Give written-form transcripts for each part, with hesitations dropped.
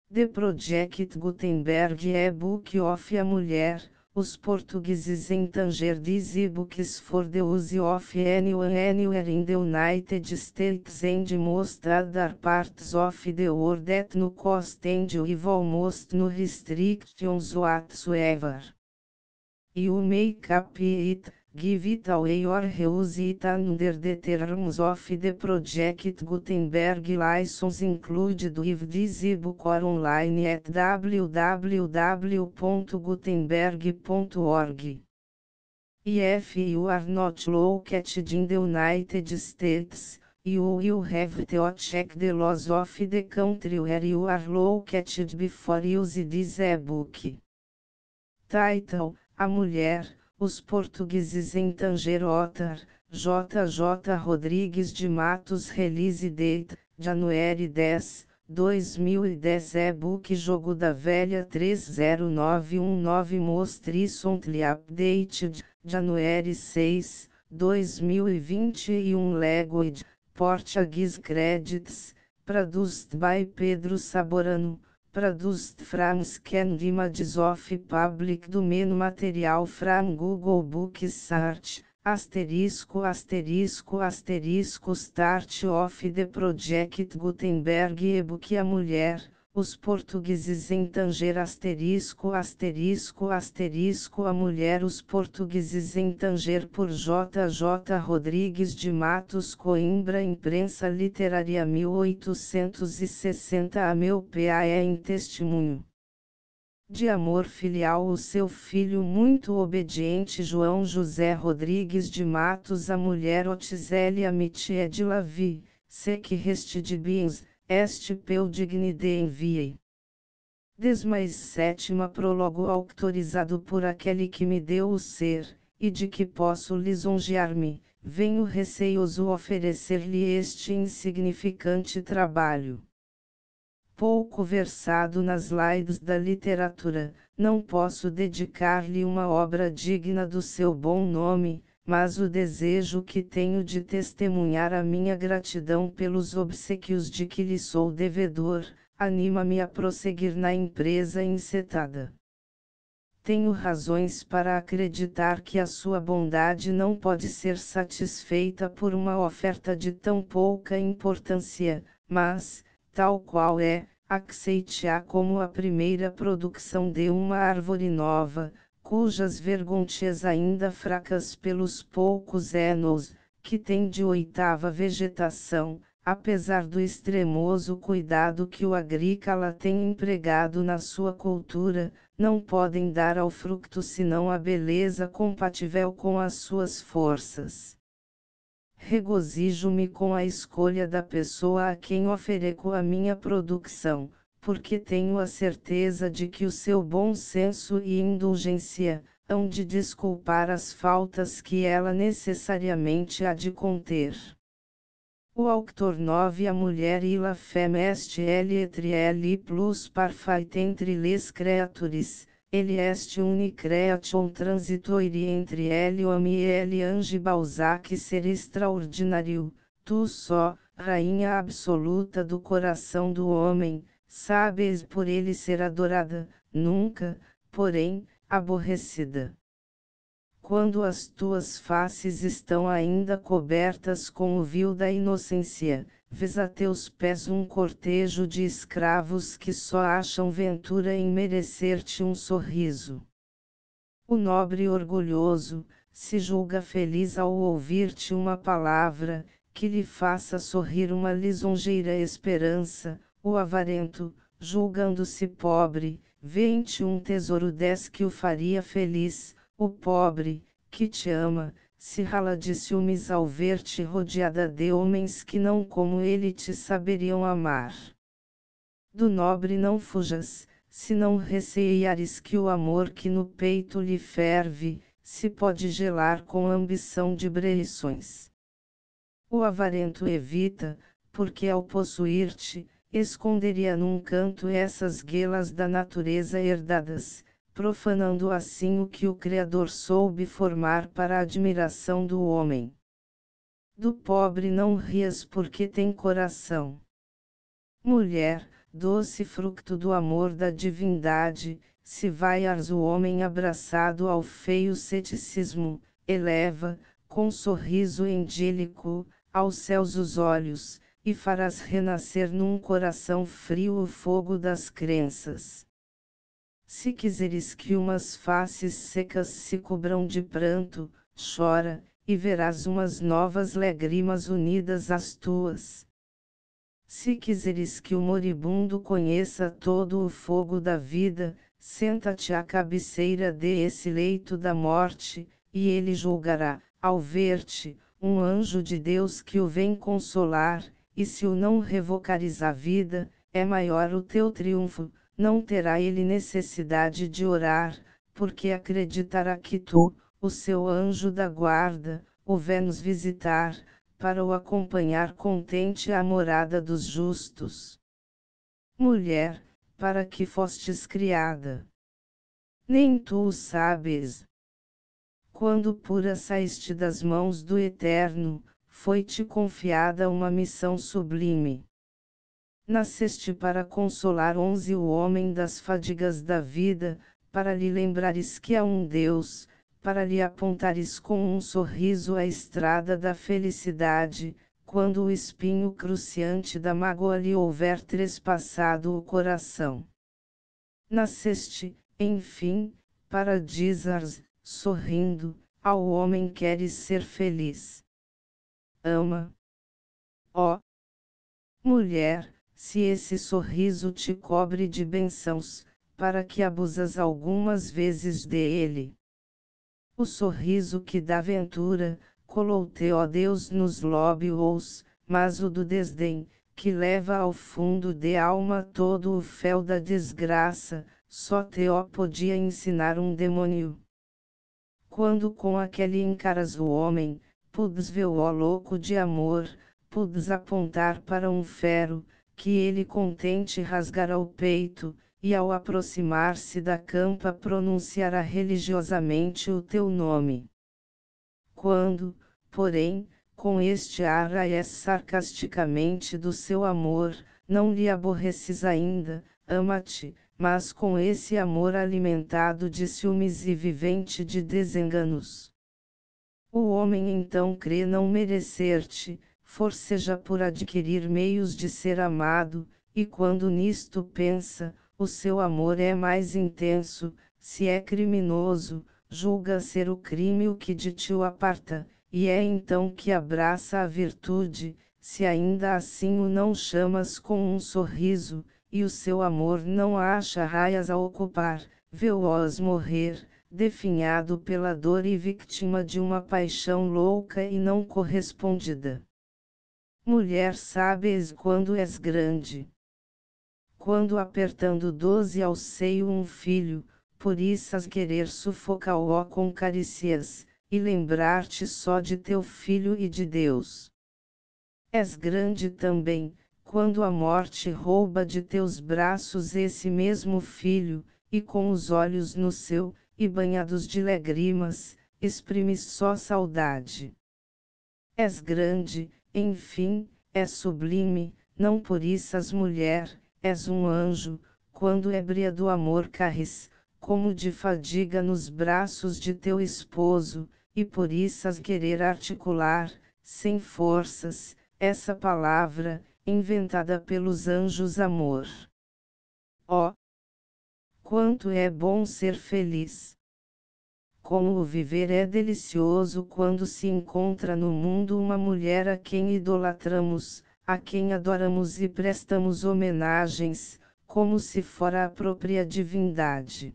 The Project Gutenberg e-book of a mulher. Os portugueses em Tanger these e-books for the use of anyone anywhere in the United States and most other parts of the world at no cost and with almost no restrictions whatsoever. You make up it, give it away or reuse it under the terms of the Project Gutenberg license included with this ebook or online at www.gutenberg.org. If you are not located in the United States, you will have to check the laws of the country where you are located before use this ebook. Title: A Mulher, os portugueses em Tanger Otar, J.J. Rodrigues de Matos. Release date: January 10, 2010. E-book Jogo da Velha 30919. Most recently updated, January 6, 2021. Language: Portuguese. Credits: Produced by Pedro Saborano. Produced from scanned images of public domain material from Google Books. Search, asterisco, asterisco, asterisco. Start of the Project Gutenberg e-book A Mulher, os portugueses em Tanger. Asterisco, asterisco, asterisco. A Mulher, os portugueses em Tanger, por J.J. Rodrigues de Matos. Coimbra, Imprensa Literária 1860. A meu PAE em testemunho de amor filial o seu filho muito obediente João José Rodrigues de Matos. A mulher Otisélia Mitie de Lavi, sec reste de bens, est peu digne de enviei. 17ª prólogo autorizado por aquele que me deu o ser, e de que posso lisonjear-me, venho receioso oferecer-lhe este insignificante trabalho. Pouco versado nas laides da literatura, não posso dedicar-lhe uma obra digna do seu bom nome, mas o desejo que tenho de testemunhar a minha gratidão pelos obsequios de que lhe sou devedor, anima-me a prosseguir na empresa encetada. Tenho razões para acreditar que a sua bondade não pode ser satisfeita por uma oferta de tão pouca importância, mas, tal qual é, aceite-a como a primeira produção de uma árvore nova, cujas vergontias ainda fracas pelos poucos anos, que tem de 8ª vegetação, apesar do extremoso cuidado que o agrícola tem empregado na sua cultura, não podem dar ao fruto senão a beleza compatível com as suas forças. Regozijo-me com a escolha da pessoa a quem ofereço a minha produção, porque tenho a certeza de que o seu bom senso e indulgência hão de desculpar as faltas que ela necessariamente há de conter. O autor 9. A mulher e la femme est elle plus parfaite entre les créatures. Ele est une création transitoire entre elle homme e elle ange. Balzac. Ser extraordinário, tu só, rainha absoluta do coração do homem, sabes por ele ser adorada, nunca, porém, aborrecida. Quando as tuas faces estão ainda cobertas com o véu da inocência, vês a teus pés um cortejo de escravos que só acham ventura em merecer-te um sorriso. O nobre orgulhoso, se julga feliz ao ouvir-te uma palavra, que lhe faça sorrir uma lisonjeira esperança. O avarento, julgando-se pobre, vê em ti um tesouro que o faria feliz. O pobre, que te ama, se rala de ciúmes ao ver-te rodeada de homens que não como ele te saberiam amar. Do nobre não fujas, se não receares que o amor que no peito lhe ferve, se pode gelar com ambição de breições. O avarento evita, porque ao possuir-te, esconderia num canto essas guelas da natureza herdadas, profanando assim o que o Criador soube formar para a admiração do homem. Do pobre não rias porque tem coração. Mulher, doce fruto do amor da divindade, se vai-ars o homem abraçado ao feio ceticismo, eleva, com sorriso engélico, aos céus os olhos, e farás renascer num coração frio o fogo das crenças. Se quiseres que umas faces secas se cobram de pranto, chora, e verás umas novas lágrimas unidas às tuas. Se quiseres que o moribundo conheça todo o fogo da vida, senta-te à cabeceira desse leito da morte, e ele julgará, ao ver-te, um anjo de Deus que o vem consolar, e se o não revocares a vida, é maior o teu triunfo, não terá ele necessidade de orar, porque acreditará que tu, o seu anjo da guarda, o vens visitar, para o acompanhar contente à morada dos justos. Mulher, para que fostes criada? Nem tu o sabes. Quando pura saíste das mãos do Eterno, foi-te confiada uma missão sublime. Nasceste para consolar o homem das fadigas da vida, para lhe lembrares que há um Deus, para lhe apontares com um sorriso a estrada da felicidade, quando o espinho cruciante da mágoa lhe houver trespassado o coração. Nasceste, enfim, para dizeres, sorrindo, ao homem queres ser feliz. Ama. Ó mulher, se esse sorriso te cobre de bênçãos, para que abusas algumas vezes dele. O sorriso que dá ventura, colou-te, ó Deus, nos lóbios, mas o do desdém, que leva ao fundo de alma todo o fel da desgraça, só te ó podia ensinar um demônio. Quando com aquele encaras o homem, podes ver o louco de amor, podes apontar para um fero, que ele contente rasgará o peito, e ao aproximar-se da campa pronunciará religiosamente o teu nome. Quando, porém, com este ar raies sarcasticamente do seu amor, não lhe aborreces ainda, ama-te, mas com esse amor alimentado de ciúmes e vivente de desenganos. O homem então crê não merecer-te, forceja por adquirir meios de ser amado, e quando nisto pensa, o seu amor é mais intenso, se é criminoso, julga ser o crime o que de ti o aparta, e é então que abraça a virtude, se ainda assim o não chamas com um sorriso, e o seu amor não acha raias a ocupar, vê-os morrer, definhado pela dor e vítima de uma paixão louca e não correspondida. Mulher, sabes quando és grande? Quando apertando 12 ao seio um filho, por isso querer sufocá-lo com carícias, e lembrar-te só de teu filho e de Deus. És grande também, quando a morte rouba de teus braços esse mesmo filho, e com os olhos no seu, e banhados de lágrimas, exprimes só saudade. És grande, enfim, és sublime, não por isso mulher, és um anjo, quando ébria do amor carres, como de fadiga nos braços de teu esposo, e por isso querer articular, sem forças, essa palavra, inventada pelos anjos amor. Ó, quanto é bom ser feliz! Como o viver é delicioso quando se encontra no mundo uma mulher a quem idolatramos, a quem adoramos e prestamos homenagens, como se fora a própria divindade.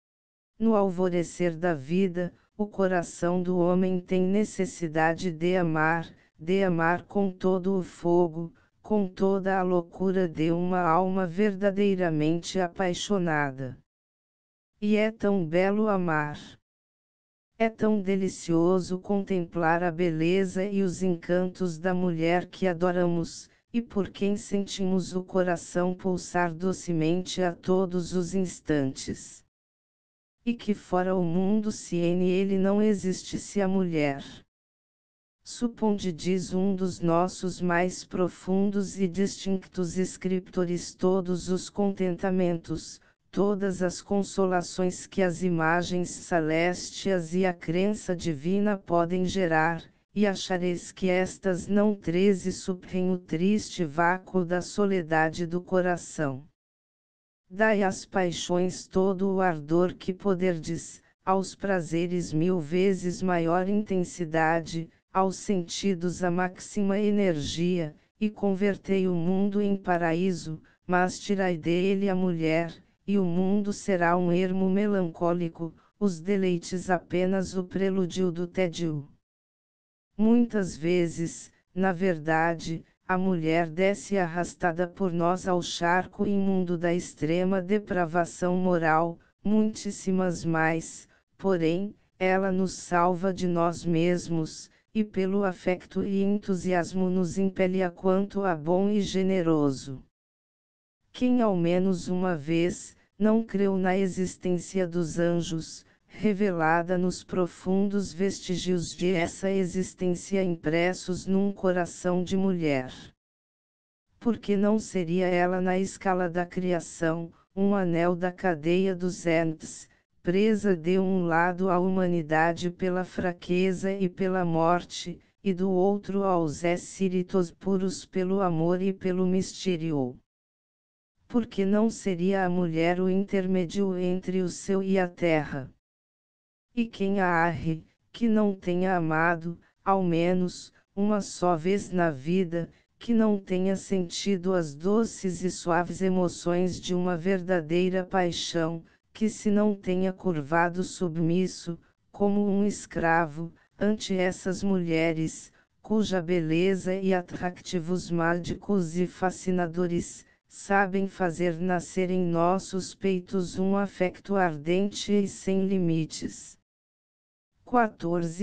No alvorecer da vida, o coração do homem tem necessidade de amar com todo o fogo, com toda a loucura de uma alma verdadeiramente apaixonada. E é tão belo amar. É tão delicioso contemplar a beleza e os encantos da mulher que adoramos, e por quem sentimos o coração pulsar docemente a todos os instantes. E que fora o mundo se em ele não existisse a mulher. Suponde, diz um dos nossos mais profundos e distinctos escritores, todos os contentamentos, todas as consolações que as imagens celestes e a crença divina podem gerar, e achareis que estas não 13 suprem o triste vácuo da soledade do coração. Dai às paixões todo o ardor que poderdes, aos prazeres 1000 vezes maior intensidade, aos sentidos a máxima energia, e convertei o mundo em paraíso, mas tirai dele a mulher, e o mundo será um ermo melancólico, os deleites apenas o prelúdio do tédio. Muitas vezes, na verdade, a mulher desce arrastada por nós ao charco imundo da extrema depravação moral, muitíssimas mais, porém, ela nos salva de nós mesmos, e pelo afecto e entusiasmo nos impele a quanto a bom e generoso. Quem ao menos uma vez, não creu na existência dos anjos, revelada nos profundos vestígios de essa existência impressos num coração de mulher? Porque não seria ela na escala da criação, um anel da cadeia dos entes, presa de um lado à humanidade pela fraqueza e pela morte, e do outro aos espíritos puros pelo amor e pelo mistério? Porque não seria a mulher o intermédio entre o céu e a terra? E quem a arre, que não tenha amado, ao menos, uma só vez na vida, que não tenha sentido as doces e suaves emoções de uma verdadeira paixão, que se não tenha curvado submisso, como um escravo, ante essas mulheres, cuja beleza e atrativos mágicos e fascinadores, sabem fazer nascer em nossos peitos um afecto ardente e sem limites. 14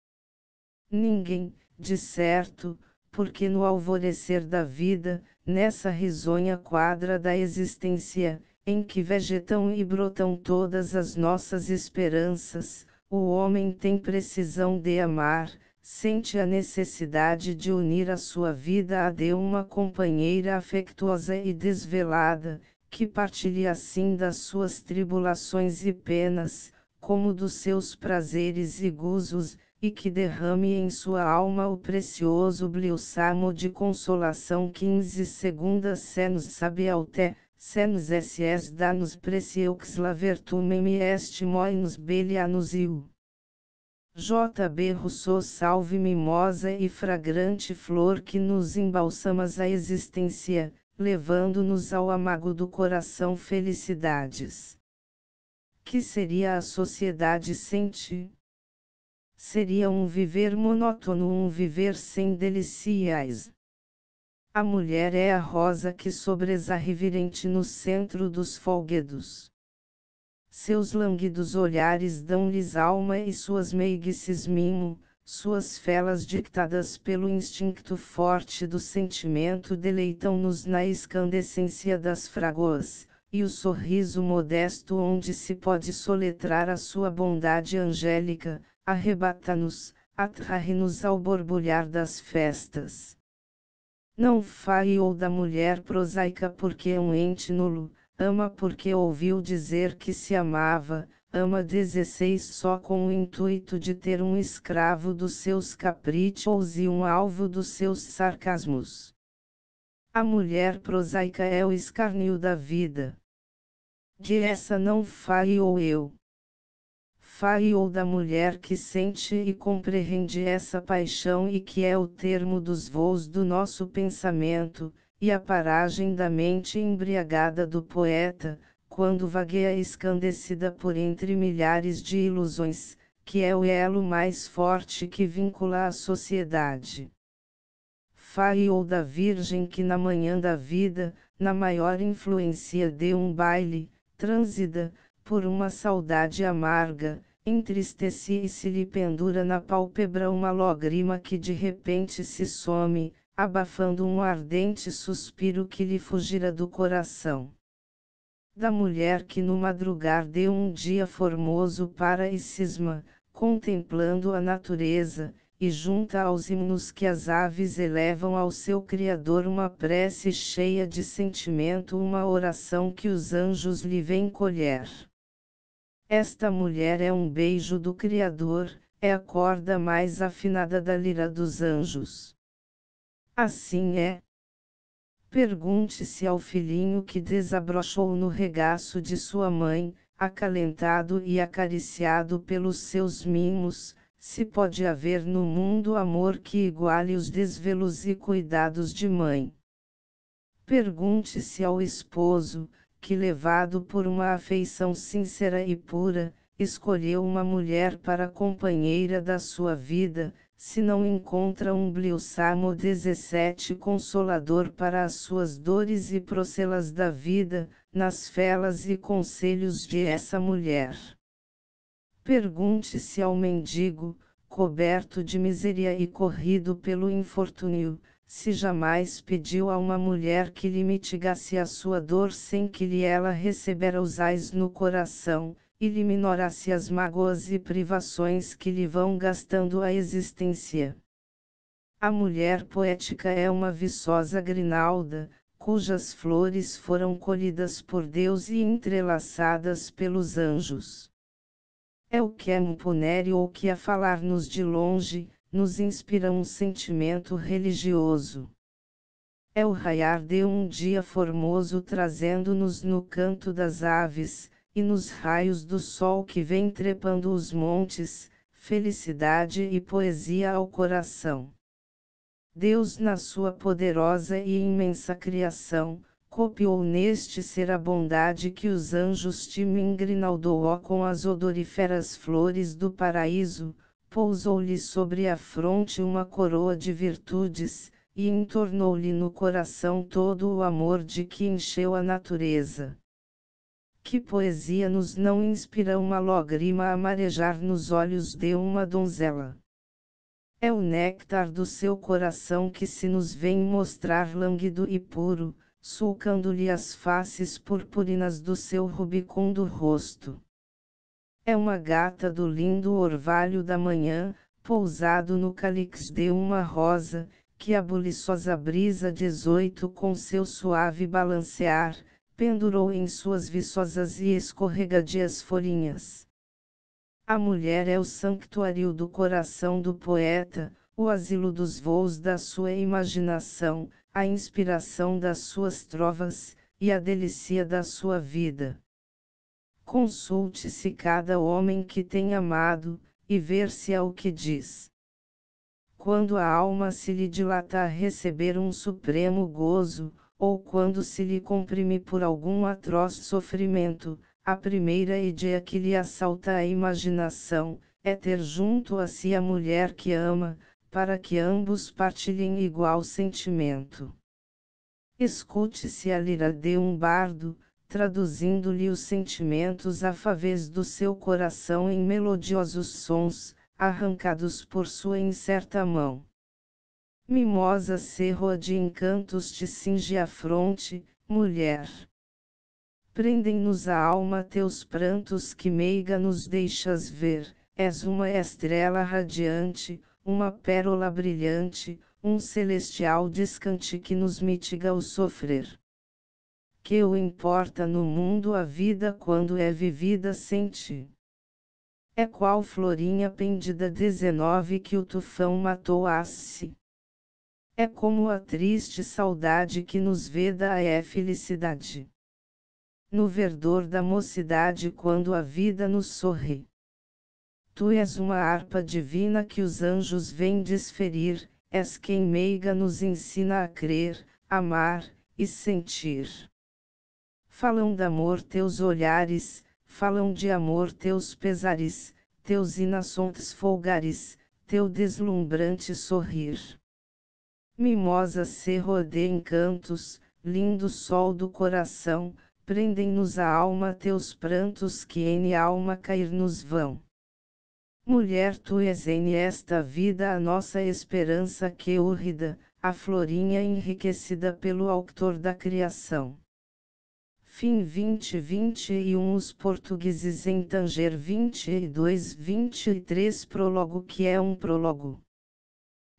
Ninguém, de certo, porque no alvorecer da vida, nessa risonha quadra da existência, em que vegetam e brotam todas as nossas esperanças, o homem tem precisão de amar, sente a necessidade de unir a sua vida à de uma companheira afectuosa e desvelada, que partilhe assim das suas tribulações e penas, como dos seus prazeres e gozos, e que derrame em sua alma o precioso bálsamo de consolação. 15 segundas senos sabiaute, senos ss danos precieux la vertumem est moinus belianus iu. J.B. Rousseau. Salve mimosa e fragrante flor que nos embalsamas a existência, levando-nos ao amago do coração felicidades. Que seria a sociedade sem ti? Seria um viver monótono, um viver sem delícias. A mulher é a rosa que sobressai reverente no centro dos folguedos. Seus lânguidos olhares dão-lhes alma e suas meiguices mimo, suas felas dictadas pelo instinto forte do sentimento deleitam-nos na escandescência das fragoas, e o sorriso modesto onde se pode soletrar a sua bondade angélica, arrebata-nos, atrai-nos ao borbulhar das festas. Não fale-o da mulher prosaica porque é um ente nulo, ama porque ouviu dizer que se amava, ama 16 só com o intuito de ter um escravo dos seus caprichos e um alvo dos seus sarcasmos. A mulher prosaica é o escárnio da vida. De essa não fale-o eu. Fale-o da mulher que sente e compreende essa paixão e que é o termo dos voos do nosso pensamento, e a paragem da mente embriagada do poeta, quando vagueia escandecida por entre milhares de ilusões, que é o elo mais forte que vincula a sociedade. Fale-o da virgem que na manhã da vida, na maior influência de um baile, transida, por uma saudade amarga, entristece e se lhe pendura na pálpebra uma lágrima que de repente se some, abafando um ardente suspiro que lhe fugira do coração. Da mulher que no madrugar de um dia formoso para e cisma, contemplando a natureza, e junta aos hinos que as aves elevam ao seu Criador uma prece cheia de sentimento, uma oração que os anjos lhe vêm colher. Esta mulher é um beijo do Criador, é a corda mais afinada da lira dos anjos. Assim é. Pergunte-se ao filhinho que desabrochou no regaço de sua mãe, acalentado e acariciado pelos seus mimos, se pode haver no mundo amor que iguale os desvelos e cuidados de mãe. Pergunte-se ao esposo, que levado por uma afeição sincera e pura, escolheu uma mulher para companheira da sua vida, se não encontra um Salmo 17 consolador para as suas dores e procelas da vida, nas felas e conselhos de essa mulher. Pergunte-se ao mendigo, coberto de miséria e corrido pelo infortúnio, se jamais pediu a uma mulher que lhe mitigasse a sua dor sem que lhe ela recebera os ais no coração, e lhe minorasse as mágoas e privações que lhe vão gastando a existência. A mulher poética é uma viçosa grinalda, cujas flores foram colhidas por Deus e entrelaçadas pelos anjos. É o que é imponere ou que a falar-nos de longe, nos inspira um sentimento religioso. É o raiar de um dia formoso trazendo-nos no canto das aves, e nos raios do sol que vem trepando os montes, felicidade e poesia ao coração. Deus na sua poderosa e imensa criação, copiou neste ser a bondade que os anjos te ingrinaldou com as odoríferas flores do paraíso, pousou-lhe sobre a fronte uma coroa de virtudes, e entornou-lhe no coração todo o amor de que encheu a natureza. Que poesia nos não inspira uma lágrima a marejar nos olhos de uma donzela? É o néctar do seu coração que se nos vem mostrar lânguido e puro, sulcando-lhe as faces purpurinas do seu rubicundo rosto. É uma gata do lindo orvalho da manhã, pousado no cálix de uma rosa, que a buliçosa brisa 18 com seu suave balancear, pendurou em suas viçosas e escorregadias folhinhas. A mulher é o santuário do coração do poeta, o asilo dos voos da sua imaginação, a inspiração das suas trovas, e a delícia da sua vida. Consulte-se cada homem que tem amado, e ver-se é o que diz. Quando a alma se lhe dilata a receber um supremo gozo, ou quando se lhe comprime por algum atroz sofrimento, a primeira ideia que lhe assalta a imaginação, é ter junto a si a mulher que ama, para que ambos partilhem igual sentimento. Escute-se a lira de um bardo, traduzindo-lhe os sentimentos afáveis do seu coração em melodiosos sons, arrancados por sua incerta mão. Mimosa cerroa de encantos te cinge a fronte, mulher. Prendem-nos a alma teus prantos que meiga nos deixas ver, és uma estrela radiante, uma pérola brilhante, um celestial descante que nos mitiga o sofrer. Que o importa no mundo a vida quando é vivida sem ti? É qual florinha pendida 19 que o tufão matou assi. É como a triste saudade que nos veda é felicidade. No verdor da mocidade quando a vida nos sorri. Tu és uma harpa divina que os anjos vêm desferir, és quem meiga nos ensina a crer, amar, e sentir. Falam de amor teus olhares, falam de amor teus pesares, teus inações folgares, teu deslumbrante sorrir. Mimosa cerro de encantos, lindo sol do coração, prendem-nos a alma teus prantos que em alma cair nos vão. Mulher tu és em esta vida a nossa esperança que úrrida, a florinha enriquecida pelo autor da criação. Fim 2021 Os portugueses em Tanger 22-23 Prólogo que é um prólogo.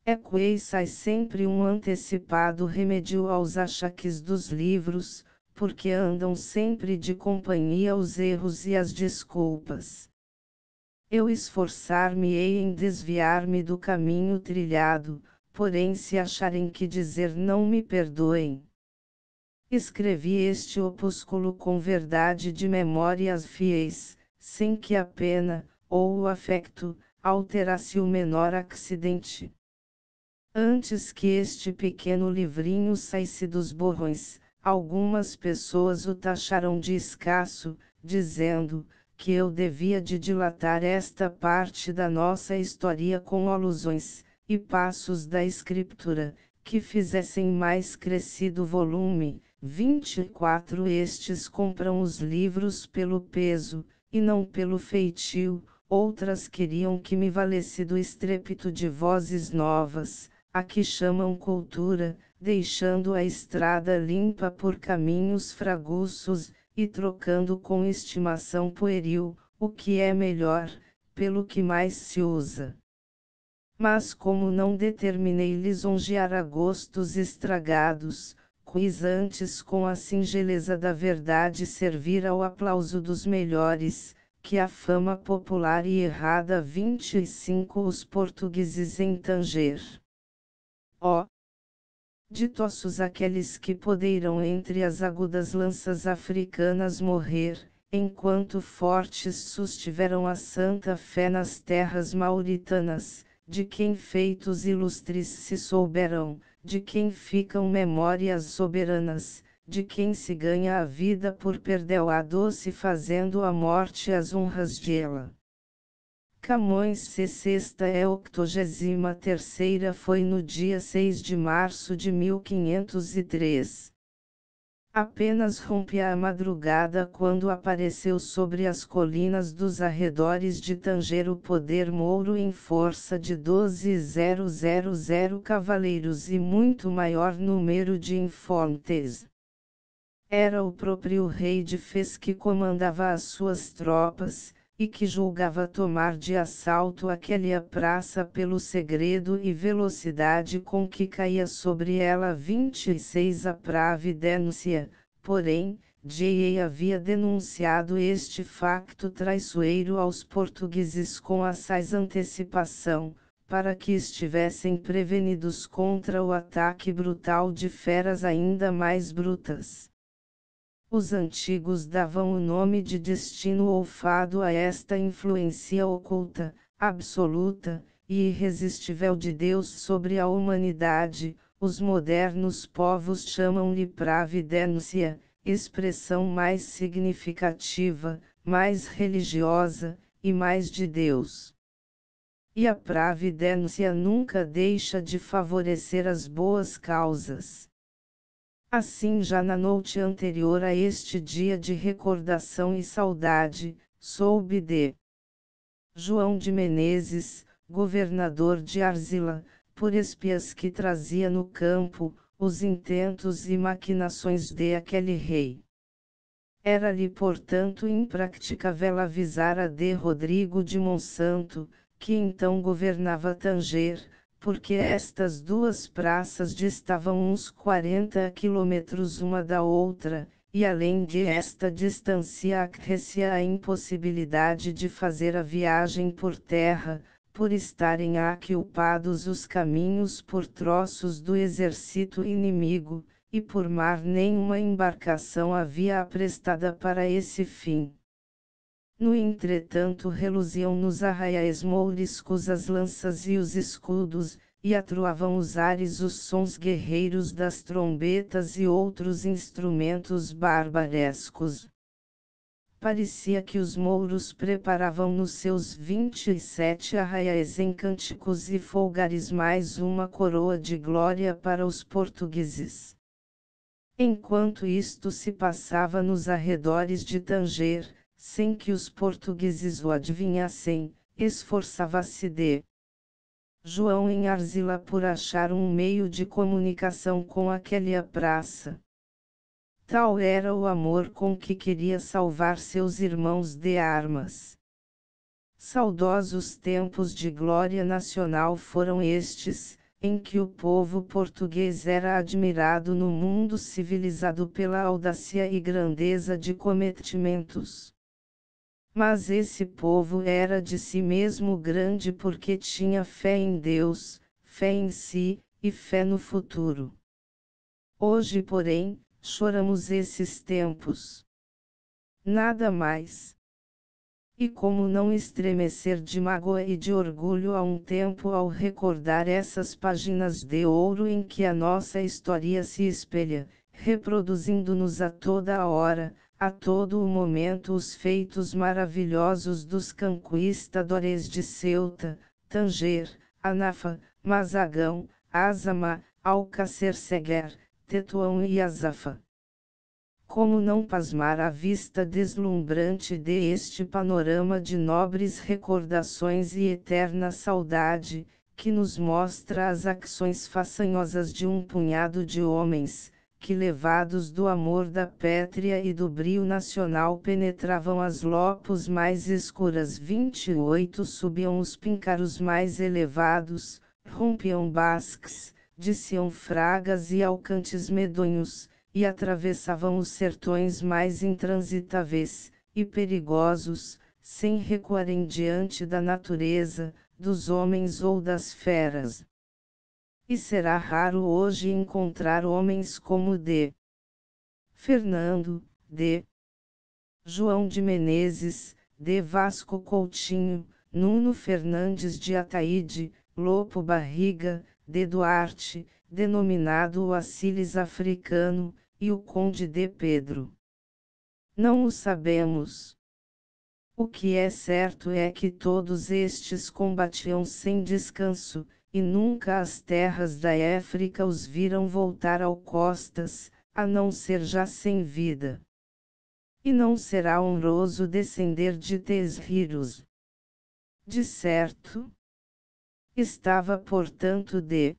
É que sai sempre um antecipado remédio aos achaques dos livros, porque andam sempre de companhia os erros e as desculpas. Eu esforçar-me-ei em desviar-me do caminho trilhado, porém se acharem que dizer não me perdoem. Escrevi este opúsculo com verdade de memórias fiéis, sem que a pena, ou o afecto, alterasse o menor acidente. Antes que este pequeno livrinho saísse dos borrões, algumas pessoas o taxaram de escasso, dizendo que eu devia de dilatar esta parte da nossa história com alusões e passos da escritura, que fizessem mais crescido o volume. 24 Estes compram os livros pelo peso, e não pelo feitio. Outras queriam que me valesse do estrépito de vozes novas, a que chamam cultura, deixando a estrada limpa por caminhos fraguços, e trocando com estimação pueril, o que é melhor, pelo que mais se usa. Mas como não determinei lisonjear a gostos estragados, quis antes com a singeleza da verdade servir ao aplauso dos melhores, que a fama popular e errada 25 Os portugueses em Tanger. Ó! Ditosos aqueles que poderão entre as agudas lanças africanas morrer, enquanto fortes sustiveram a santa fé nas terras mauritanas, de quem feitos ilustres se souberam, de quem ficam memórias soberanas, de quem se ganha a vida por perdeu a doce fazendo a morte as honras de ela. Camões C. Sexta é 83ª foi no dia 6 de março de 1503. Apenas rompia a madrugada quando apareceu sobre as colinas dos arredores de Tanger o poder mouro em força de 12.000 cavaleiros e muito maior número de informes. Era o próprio rei de Fez que comandava as suas tropas, e que julgava tomar de assalto aquela praça pelo segredo e velocidade com que caía sobre ela 26 a pravidência, porém, J.A. havia denunciado este facto traiçoeiro aos portugueses com assaz antecipação, para que estivessem prevenidos contra o ataque brutal de feras ainda mais brutas. Os antigos davam o nome de destino ou fado a esta influência oculta, absoluta, e irresistível de Deus sobre a humanidade. Os modernos povos chamam-lhe pravidência, expressão mais significativa, mais religiosa, e mais de Deus. E a pravidência nunca deixa de favorecer as boas causas. Assim já na noite anterior a este dia de recordação e saudade, soube de João de Menezes, governador de Arzila, por espias que trazia no campo, os intentos e maquinações de aquele rei. Era-lhe portanto impraticável avisar a de Rodrigo de Monsanto, que então governava Tanger, porque estas duas praças distavam uns 40 quilômetros uma da outra, e além de esta distância acrescia a impossibilidade de fazer a viagem por terra, por estarem ocupados os caminhos por troços do exército inimigo, e por mar nenhuma embarcação havia aprestada para esse fim. No entretanto reluziam nos arraiais mouriscos as lanças e os escudos, e atroavam os ares os sons guerreiros das trombetas e outros instrumentos barbarescos. Parecia que os mouros preparavam nos seus 27 arraiais em cânticos e folgares mais uma coroa de glória para os portugueses. Enquanto isto se passava nos arredores de Tanger, sem que os portugueses o adivinhassem, esforçava-se de João em Arzila por achar um meio de comunicação com aquela praça. Tal era o amor com que queria salvar seus irmãos de armas. Saudosos tempos de glória nacional foram estes, em que o povo português era admirado no mundo civilizado pela audácia e grandeza de cometimentos. Mas esse povo era de si mesmo grande porque tinha fé em Deus, fé em si, e fé no futuro. Hoje, porém, choramos esses tempos. Nada mais. E como não estremecer de mágoa e de orgulho a um tempo ao recordar essas páginas de ouro em que a nossa história se espelha, reproduzindo-nos a toda a hora, a todo o momento os feitos maravilhosos dos conquistadores de Ceuta, Tanger, Anafa, Mazagão, Azama, Alcácer Seguer, Tetuão e Azafa. Como não pasmar à vista deslumbrante deste panorama de nobres recordações e eterna saudade, que nos mostra as ações façanhosas de um punhado de homens, que levados do amor da pátria e do brio nacional penetravam as lopos mais escuras 28 subiam os píncaros mais elevados, rompiam basques, desciam fragas e alcantes medonhos, e atravessavam os sertões mais intransitáveis, e perigosos, sem recuarem diante da natureza, dos homens ou das feras. E será raro hoje encontrar homens como D. Fernando, D. João de Menezes, D. Vasco Coutinho, Nuno Fernandes de Ataíde, Lopo Barriga, D. Duarte, denominado o Acilis africano, e o Conde de Pedro. Não o sabemos. O que é certo é que todos estes combatiam sem descanso, e nunca as terras da África os viram voltar ao costas, a não ser já sem vida. E não será honroso descender de Tesriros. De certo. Estava portanto de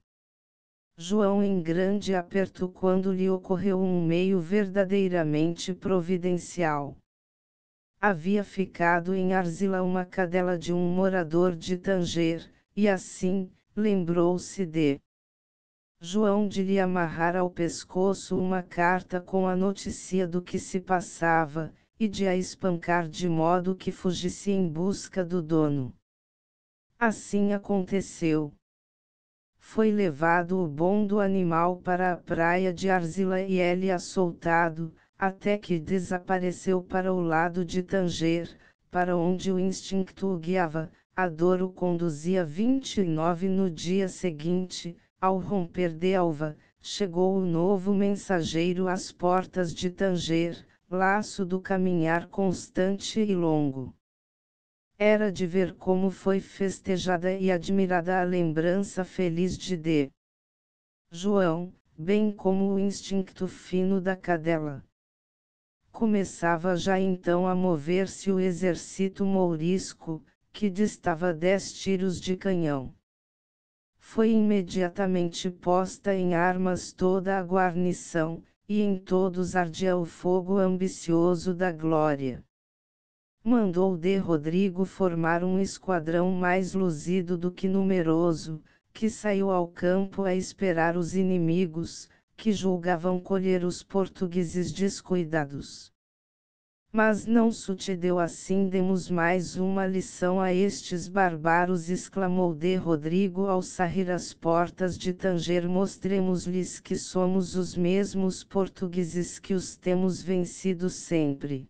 João em grande aperto quando lhe ocorreu um meio verdadeiramente providencial. Havia ficado em Arzila uma cadela de um morador de Tanger, e assim, lembrou-se de João de lhe amarrar ao pescoço uma carta com a notícia do que se passava, e de a espancar de modo que fugisse em busca do dono. Assim aconteceu. Foi levado o bom do animal para a praia de Arzila e ele assoltado, até que desapareceu para o lado de Tanger, para onde o instinto o guiava. A dor o conduzia 29 no dia seguinte, ao romper de alva, chegou o novo mensageiro às portas de Tanger, laço do caminhar constante e longo. Era de ver como foi festejada e admirada a lembrança feliz de D. João, bem como o instinto fino da cadela. Começava já então a mover-se o exército mourisco, que distava 10 tiros de canhão. Foi imediatamente posta em armas toda a guarnição, e em todos ardia o fogo ambicioso da glória. Mandou de Rodrigo formar um esquadrão mais luzido do que numeroso, que saiu ao campo a esperar os inimigos, que julgavam colher os portugueses descuidados. Mas não sucedeu assim. Demos mais uma lição a estes bárbaros, exclamou de Rodrigo ao sair às portas de Tanger. Mostremos-lhes que somos os mesmos portugueses que os temos vencido sempre.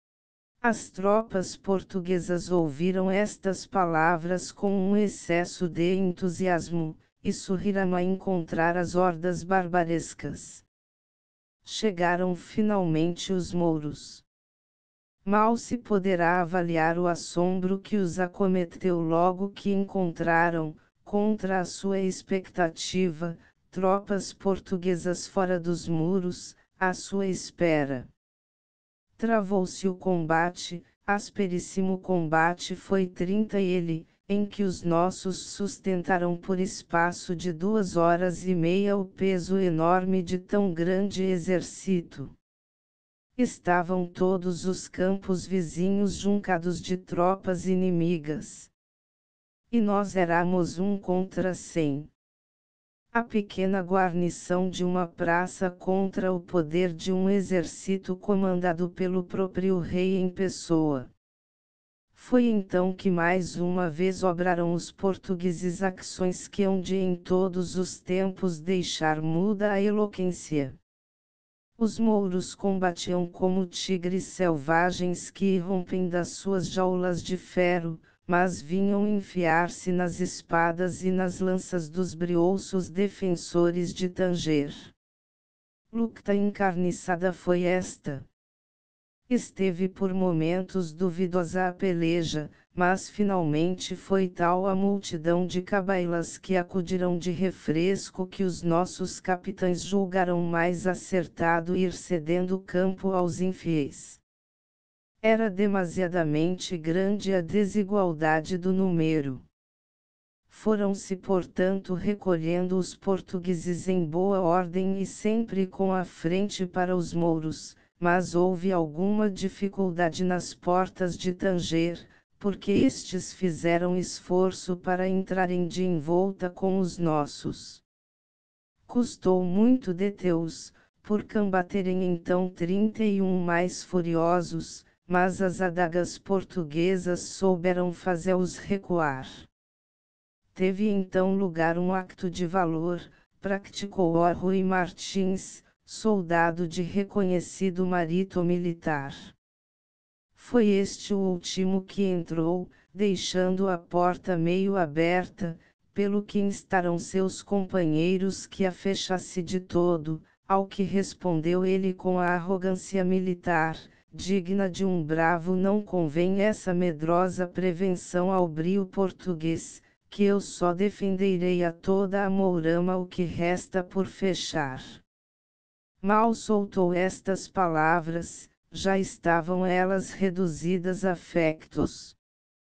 As tropas portuguesas ouviram estas palavras com um excesso de entusiasmo, e sorriram a encontrar as hordas barbarescas. Chegaram finalmente os mouros. Mal se poderá avaliar o assombro que os acometeu logo que encontraram, contra a sua expectativa, tropas portuguesas fora dos muros, à sua espera. Travou-se o combate, asperíssimo combate foi 30 ele, em que os nossos sustentaram por espaço de 2 horas e meia o peso enorme de tão grande exército. Estavam todos os campos vizinhos juncados de tropas inimigas. E nós éramos 1 contra 100. A pequena guarnição de uma praça contra o poder de um exército comandado pelo próprio rei em pessoa. Foi então que mais uma vez obraram os portugueses ações que hão de em todos os tempos deixar muda a eloquência. Os mouros combatiam como tigres selvagens que irrompem das suas jaulas de ferro, mas vinham enfiar-se nas espadas e nas lanças dos briouços defensores de Tanger. Luta encarniçada foi esta. Esteve por momentos duvidosa a peleja, mas finalmente foi tal a multidão de cabailas que acudiram de refresco que os nossos capitães julgaram mais acertado ir cedendo campo aos infiéis. Era demasiadamente grande a desigualdade do número. Foram-se portanto recolhendo os portugueses em boa ordem e sempre com a frente para os mouros, mas houve alguma dificuldade nas portas de Tanger, porque estes fizeram esforço para entrarem de envolta com os nossos. Custou muito detê-os, por combaterem então 31 mais furiosos, mas as adagas portuguesas souberam fazê-los recuar. Teve então lugar um acto de valor, praticou-o Rui Martins, soldado de reconhecido marito militar. Foi este o último que entrou, deixando a porta meio aberta, pelo que instaram seus companheiros que a fechasse de todo, ao que respondeu ele com a arrogância militar, digna de um bravo: não convém essa medrosa prevenção ao brio português, que eu só defenderei a toda a mourama o que resta por fechar. Mal soltou estas palavras, já estavam elas reduzidas a factos.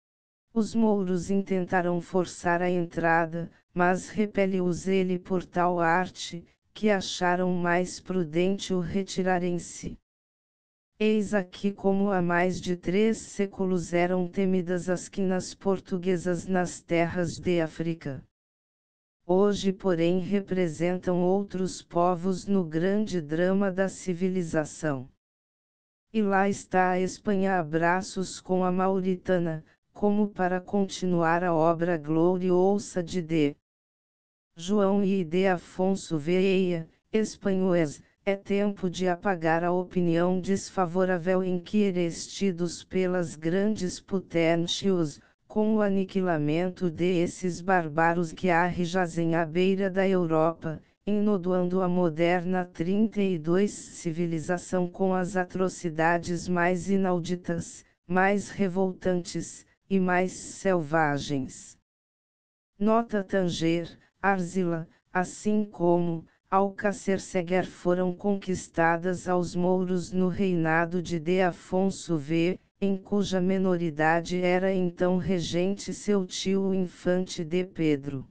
Os mouros intentaram forçar a entrada, mas repeliu-os ele por tal arte, que acharam mais prudente o retirarem-se. Eis aqui como há mais de 3 séculos eram temidas as quinas portuguesas nas terras de África. Hoje, porém, representam outros povos no grande drama da civilização. E lá está a Espanha a braços com a Mauritânia, como para continuar a obra gloriosa de D. João e de Afonso Vieira, espanhóis. É tempo de apagar a opinião desfavorável enquerestidos pelas grandes potências, com o aniquilamento desses bárbaros que jazem à beira da Europa, enodoando a moderna 32 civilização com as atrocidades mais inauditas, mais revoltantes, e mais selvagens. Nota: Tanger, Argila, assim como Alcácer foram conquistadas aos mouros no reinado de Afonso V, em cuja menoridade era então regente seu tio o infante D. Pedro.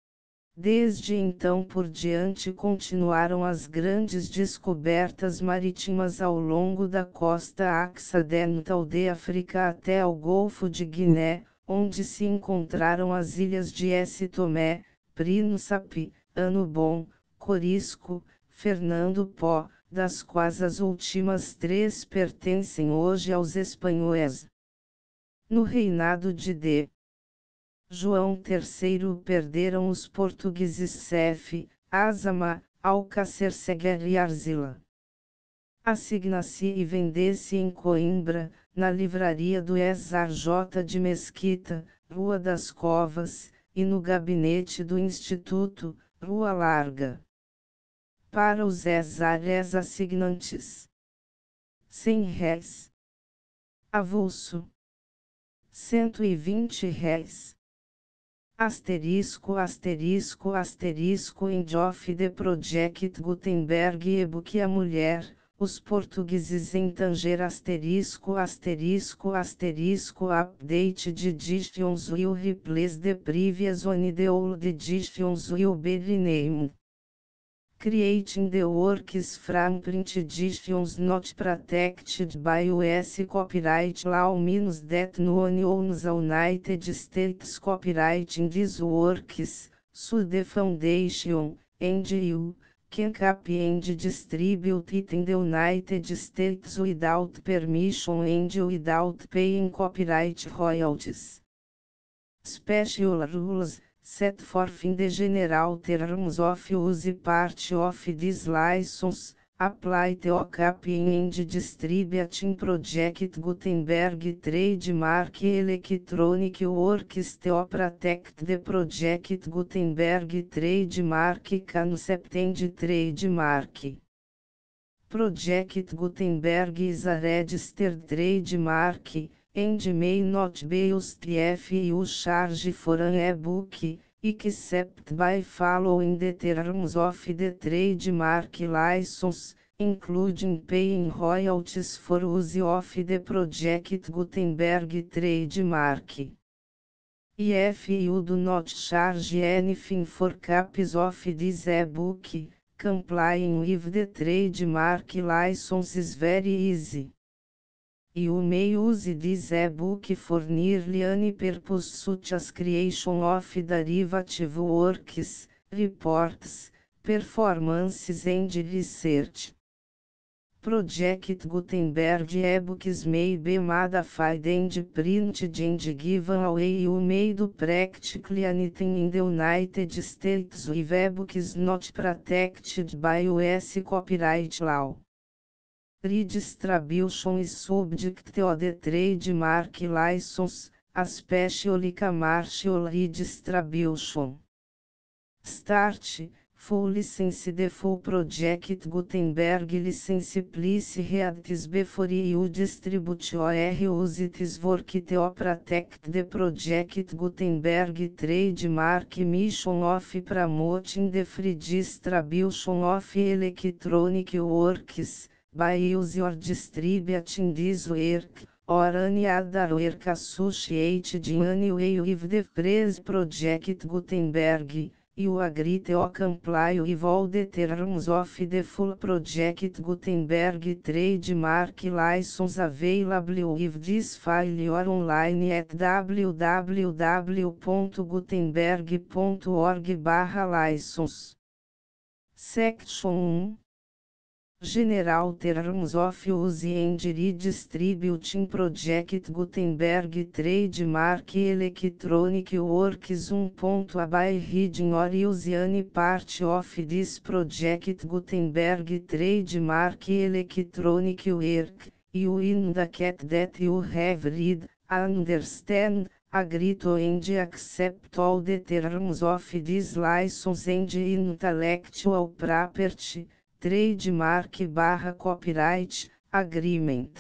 Desde então por diante continuaram as grandes descobertas marítimas ao longo da costa ocidental de África até ao Golfo de Guiné, onde se encontraram as ilhas de S. Tomé, Príncipe, Ano Bom, Corisco, Fernando Pó, das quais as últimas 3 pertencem hoje aos espanhóis. No reinado de D. João III perderam os portugueses Cef, Azama, Alcácer e Argila. Assigna-se e vende-se em Coimbra, na livraria do César J. de Mesquita, Rua das Covas, e no gabinete do Instituto, Rua Larga. Para os Césares assignantes: R$100. Avulso: R$120. End of the Project Gutenberg e-book A Mulher, os portugueses em Tanger update de editions will replace the previous one the old editions will be renamed. Creating the works from print editions not protected by US copyright law means that no one owns a United States copyright in these works, so the foundation, and you can copy and distribute it in the United States without permission and without paying copyright royalties. Special rules, set forth in the general terms of use part of this license, apply to copying and distributing Project Gutenberg trademark electronic works to protect the Project Gutenberg trademark concept and trademark. Project Gutenberg is a registered trademark, and may not be used if you charge for an e-book, except by following the terms of the trademark license, including paying royalties for use of the Project Gutenberg trademark. If you do not charge anything for copies of this e-book, complying with the trademark license is very easy. You may use this e-book for nearly any purpose such as creation of derivative works, reports, performances and research. Project Gutenberg e-books may be modified and printed and given away. You may do practically anything in the United States with e-books not protected by US copyright law. Redistribution is subject to the trademark license, especially commercial redistribution. Start, full license. The full Project Gutenberg license please read this before you distribute or use this work to protect the Project Gutenberg trademark mission of promoting the free distribution of electronic works, by use or distributing this work, or any other work associated in any way with the phrase Project Gutenberg. You agree to comply with all the terms of the full Project Gutenberg trademark license available with this file or online at www.gutenberg.org/license. Section 1. General Terms of Use and Redistributing Project Gutenberg Trademark Electronic Works 1. By reading or use any part of this Project Gutenberg Trademark Electronic Work, you indicate that you have read, understand, agree to and accept all the terms of this license and intellectual property, trademark/copyright, agreement.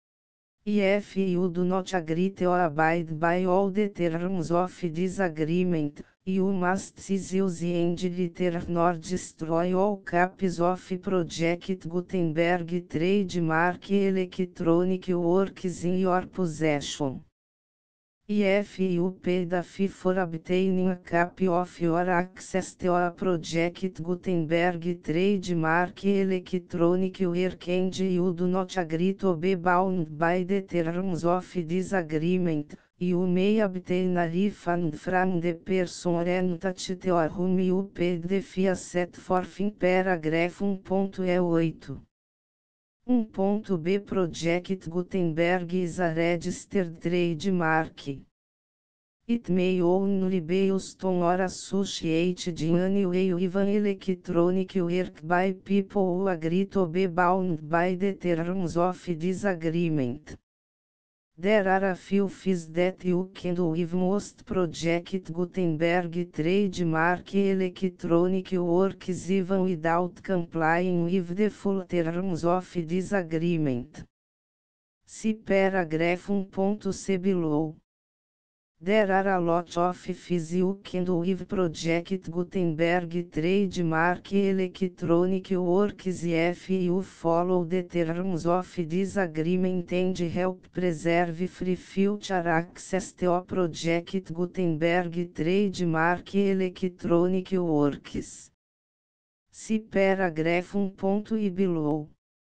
If you do not agree to abide by all the terms of this agreement, you must cease use and return or destroy all copies of Project Gutenberg trademark electronic works in your possession. If you pay the fee for obtaining a copy of your access to a Project Gutenberg trademark electronic work and you do not agree to be bound by the terms of this agreement, you may obtain a refund from the person or entity to whom you paid the fee set forth in paragraph 1.8. 1.b Project Gutenberg is a registered trademark. It may only be used on or associated in any way with an electronic work by people who agree to be bound by the terms of this agreement. There are a few fees that you can do with most Project Gutenberg trademark electronic works even without complying with the full terms of this agreement. See paragraph 1.c below. There are a lot of fees you can do with Project Gutenberg trademark electronic works if you follow the terms of this agreement and help preserve free future access to Project Gutenberg trademark electronic works. See paragraph 1.i below.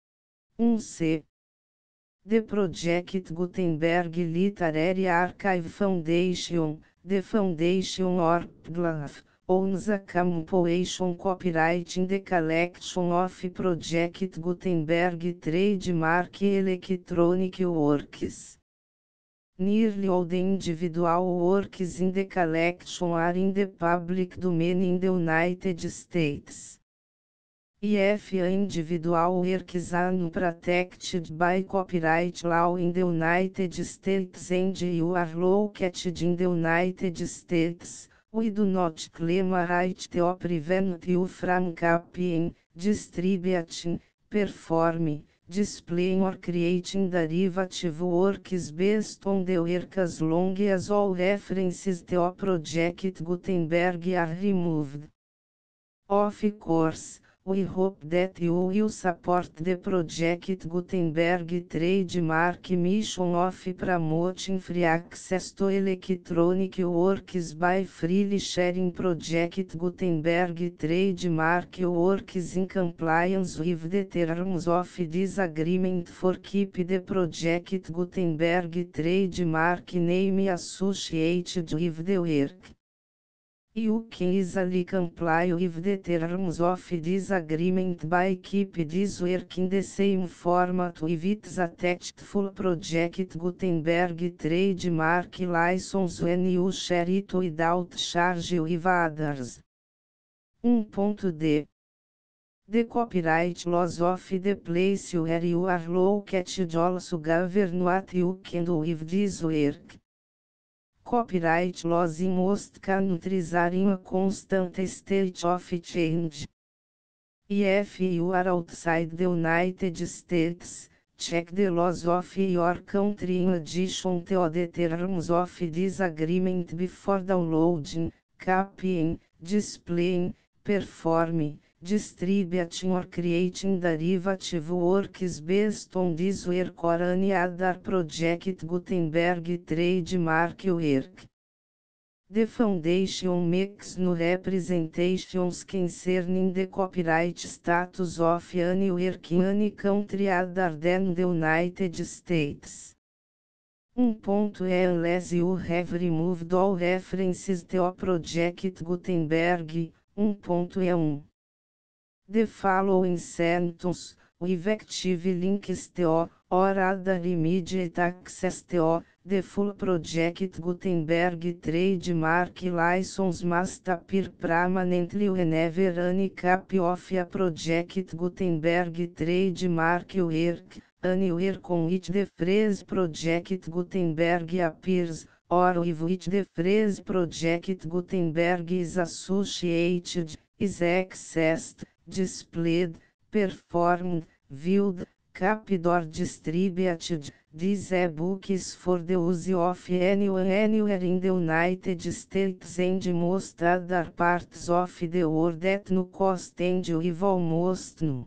1c. The Project Gutenberg Literary Archive Foundation, the Foundation or PGLAF, owns a compilation copyright in the collection of Project Gutenberg trademark electronic works. Nearly all the individual works in the collection are in the public domain in the United States. If individual works are not protected by copyright law in the United States and you are located in the United States, we do not claim a right to prevent you from copying, distributing, performing, displaying or creating derivative works based on the work as long as all references to Project Gutenberg are removed. Of course, we hope that you will support the Project Gutenberg trademark mission of promoting free access to electronic works by freely sharing Project Gutenberg trademark works in compliance with the terms of this agreement for keep the Project Gutenberg trademark name associated with the work. You can easily comply with the terms of this agreement by keep this work in the same format with its attached full Project Gutenberg trademark license when you share it without charge with others. 1.d. The copyright laws of the place where you are located also govern what you can do with this work. Copyright laws in most countries are in a constant state of change. If you are outside the United States, check the laws of your country in addition to the terms of this agreement before downloading, copying, displaying, performing, distributing or creating derivative works based on this work or any other Project Gutenberg trademark work. The Foundation makes no representations concerning the copyright status of any work in any country other than the United States. 1.e Unless you have removed all references to Project Gutenberg, 1.e1. The following sentence, with active links to, or other immediate access to, the full Project Gutenberg trademark license must appear permanently whenever any copy of a Project Gutenberg trademark work, anywhere on which the phrase Project Gutenberg appears, or with which the phrase Project Gutenberg is associated, is accessed, displayed, performed, viewed, copied or distributed. This e-book is for the use of anyone anywhere in the United States and most other parts of the world at no cost and with almost no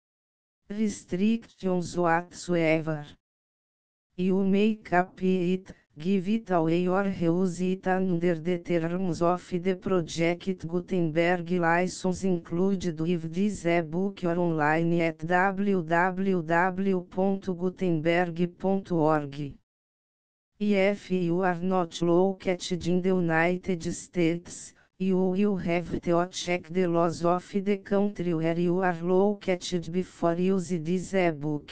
restrictions whatsoever. You may copy it, give it away or reuse it under the terms of the Project Gutenberg license included with this e-book or online at www.gutenberg.org. If you are not located in the United States, you will have to check the laws of the country where you are located before use this e-book.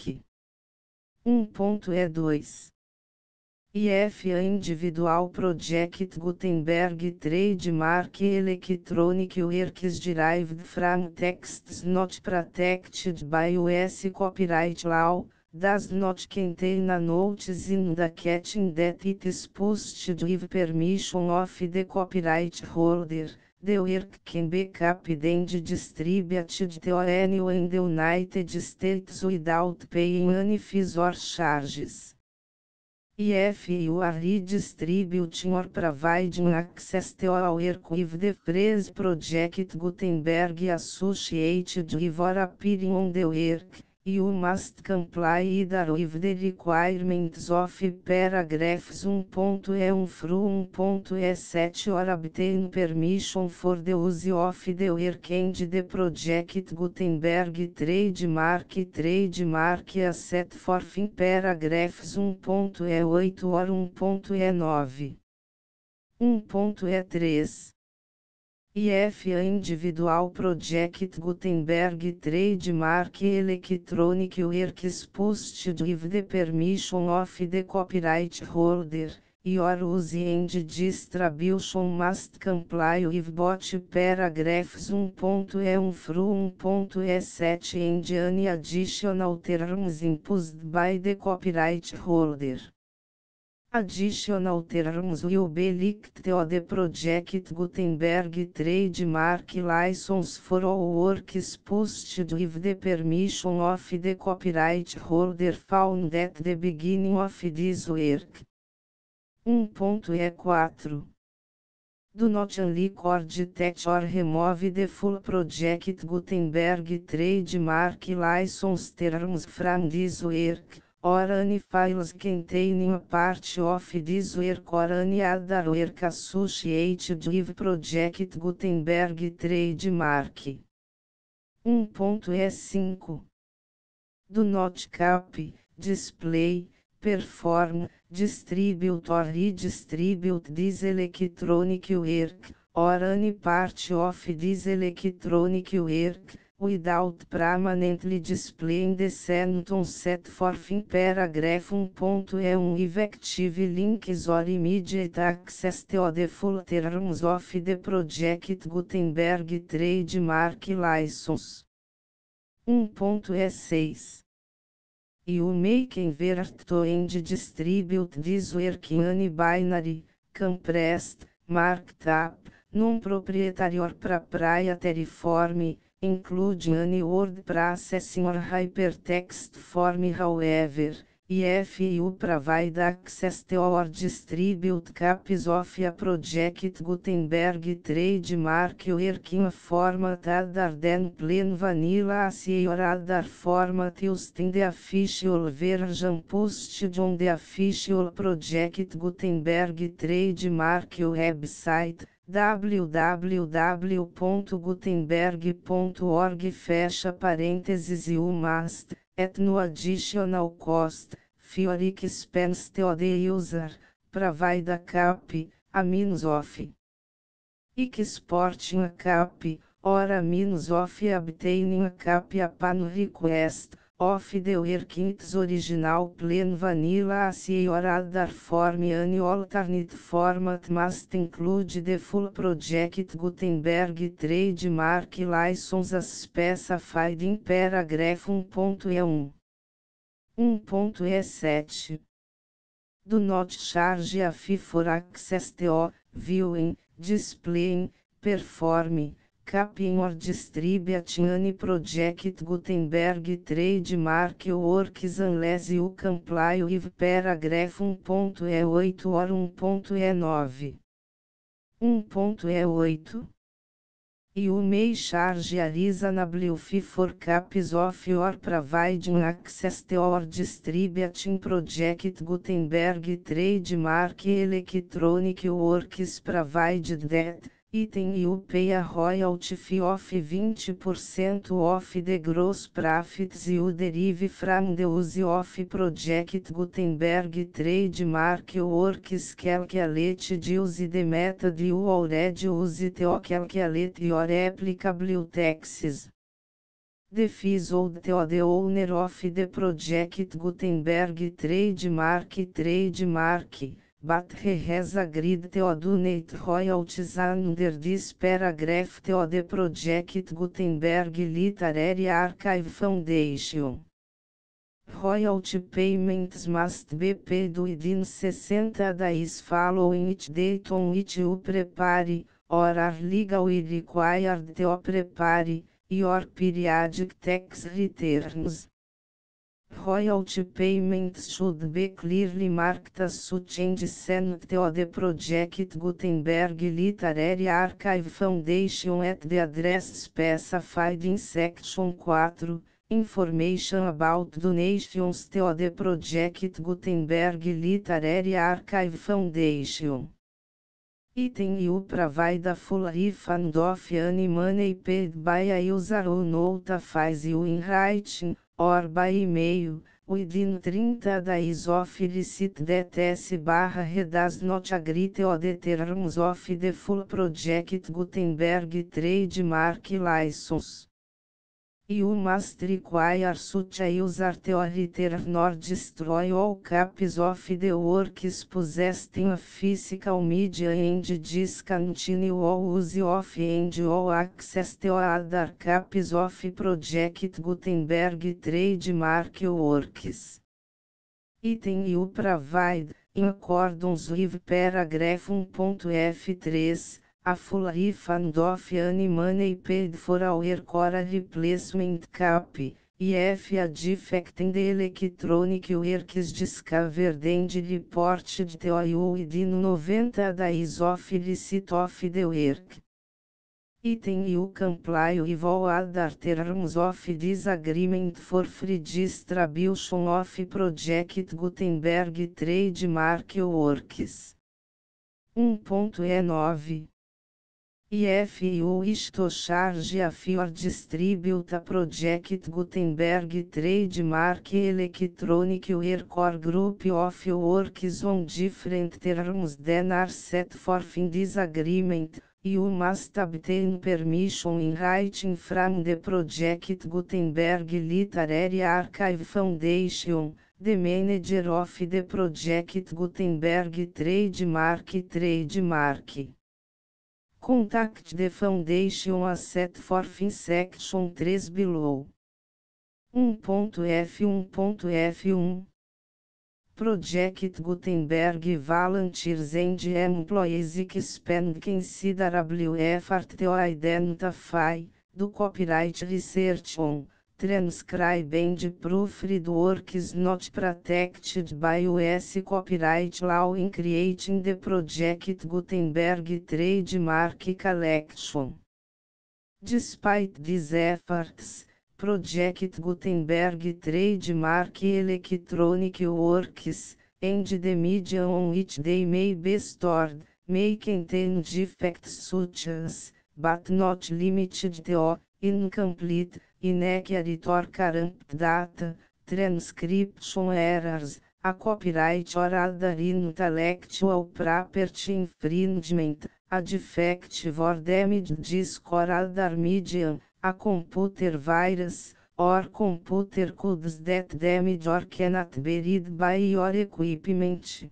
1.e2. If individual Project Gutenberg trademark electronic works derived from texts not protected by US copyright law, does not contain a notice indicating that it is posted with permission of the copyright holder, the work can be copied and distributed to anyone in the United States without paying any fees or charges. If you are redistributing or providing access to a work with the phrase Project Gutenberg associated with or appearing on the work, you must comply either with the requirements of paragraphs 1.e1 through 1.e7 or obtain permission for the use of the work and the Project Gutenberg trademark as set forth in paragraphs 1.e8 or 1.e9. 1.e3. IF Individual Project Gutenberg Trademark Electronic Works Posted with the permission of the copyright holder. Your use and distribution must comply with both paragraphs 1.e1 through 1.e7 and any additional terms imposed by the copyright holder. Additional terms will be linked to the Project Gutenberg trademark license for all works posted with the permission of the copyright holder found at the beginning of this work. 1.e4 Do not unrecord, touch or remove the full Project Gutenberg trademark license terms from this work, or any files containing a part of this work or any other work associated with Project Gutenberg trademark. 1.e5 Do not copy, display, perform, distribute or redistribute this electronic work, or any part of this electronic work, without permanently displaying the sentence set forth in paragraph 1.e1 effective links or immediate access to the full terms of the Project Gutenberg trademark license. 1.e6 You may convert to and distribute this work in any binary, compressed, marked up, non-proprietary or proprietary form, including any word processing or hypertext form. However, if you provide access to or distribute copies of a Project Gutenberg trademark work in a format other than plain vanilla ASCII or other format used in the official version posted on the official Project Gutenberg trademark website, www.gutenberg.org fecha parênteses you must, at no additional cost, for expense to the user, provide a copy, a means of exporting a copy, or a means of obtaining a copy upon request, of the work in its original plain vanilla ASCII or other form. Any alternate format must include the full Project Gutenberg trademark license as specified in paragraph 1.e1. 1.e7 Do not charge a fee for access to, viewing, displaying, performing, copying or distributing any Project Gutenberg trademark works unless you comply with paragraph 1.e8 or 1.e9. 1.e8 You may charge a reasonable fee for copies of your providing access to or distributing Project Gutenberg trademark electronic works provided that, item you pay a royalty fee of 20% of the gross profits you derive from the use of Project Gutenberg trademark works calculated use the method you already use to calculate your applicable taxes. The fees owed to the owner of the Project Gutenberg trademark, but he has agreed to donate royalties under this paragraph to the Project Gutenberg Literary Archive Foundation. Royalty payments must be paid within 60 days following each date on which you prepare, or are legally required to prepare, your periodic tax returns. Royalty payments should be clearly marked as such and sent to the Project Gutenberg Literary Archive Foundation at the address specified in Section 4, Information about donations to the Project Gutenberg Literary Archive Foundation. Item you provide a full refund of any money paid by a user who notifies you in writing, or by email, within 30 days of receipt that S/re does not agree to the terms of the full project Gutenberg trademark license. You must require such a user to return or destroy all copies of the works possessed in a physical media and discontinue all use of and all access to other copies of Project Gutenberg trademark works. Item you provide, in accordance with paragraph 1.f3, a full refund of any money paid for our core replacement copy, if a defect in the electronic works discovered and reported to you within 90 days of receipt of the work. Item you comply with all other terms of this agreement for free distribution of Project Gutenberg trademark works. 1.E9 If you wish to charge a fee or distribute a Project Gutenberg trademark electronic work or group of works on different terms than are set forth in this agreement, you must obtain permission in writing from the Project Gutenberg Literary Archive Foundation, the manager of the Project Gutenberg trademark. Contact the foundation as set forth in section 3 below. 1.f1.f1 Project Gutenberg volunteers and employees expend considerable effort to identify, do copyright research on, transcribe and proofread works not protected by US copyright law in creating the Project Gutenberg trademark collection. Despite these efforts, Project Gutenberg trademark electronic works, and the media on which they may be stored, may contain defects such as, but not limited to, incomplete, inaccurate or corrupt data, transcription errors, a copyright or other intellectual property infringement, a defective or damaged disk or other medium, a computer virus, or computer codes that damage or cannot be read by your equipment.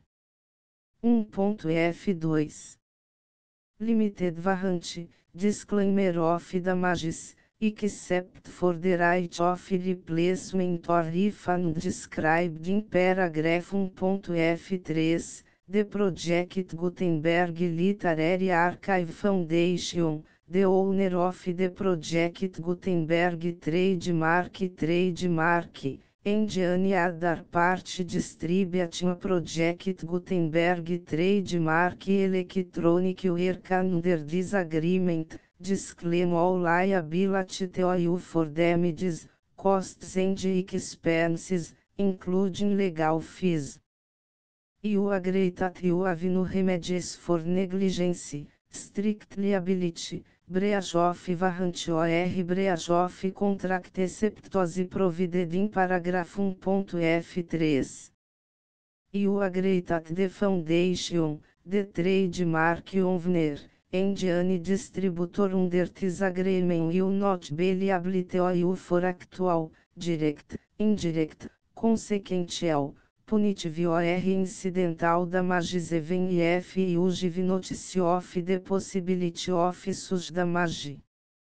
1.f2 Limited warranty, disclaimer of damages, except for the right of replacement or refund described in paragraph 1.f3, the Project Gutenberg Literary Archive Foundation, the owner of the Project Gutenberg trademark, and any other party distributing a Project Gutenberg trademark electronic work under this agreement, disclaim all liability to you for damages, costs and expenses, including legal fees. You agree that you have no remedies for negligence, strict liability, breach of warranty or breach of contract except as provided in paragraph 1.f3. You agree that the foundation, the trademark owner, and any distributor under this agreement will not be liable to you for actual, direct, indirect, consequential, punitive or incidental damages even if you give notice of the possibility of such damage.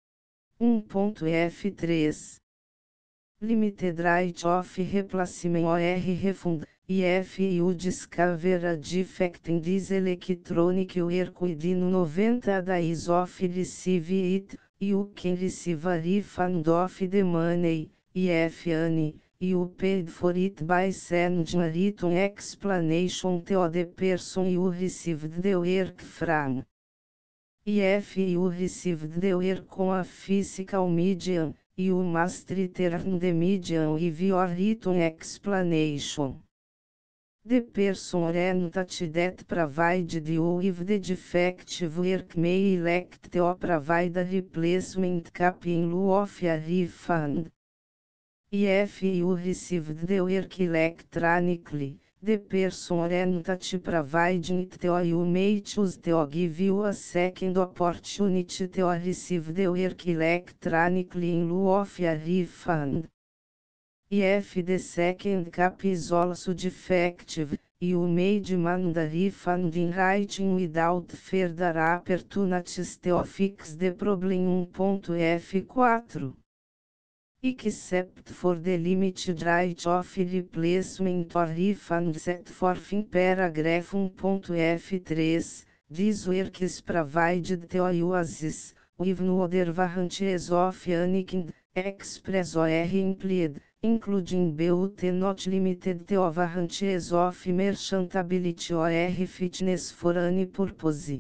1.f3 Limited right of replacement or refund, if you discover a defect in this electronic work within 90 days of receive it, you can receive a refund of the money, if any, you paid for it by sending a written explanation to the person you received the work from. If you received the work on a physical medium, you must return the medium with your written explanation. The person or entity that provided you with the defective work may elect to provide a replacement copy in lieu of a refund. If you received the work electronically, the person oriented providing it to you may choose to give you a second opportunity to receive the work electronically in lieu of a refund. If the second copy is also defective, you may demand a refund in writing without further opportunities to fix the problem. 1.F4 Except for the limited right of replacement or refund set forth in paragraph 1.F3, this work is provided to you as is, with no other warranties of any kind, express or implied, including but not limited to warranties of merchantability or fitness for any purpose.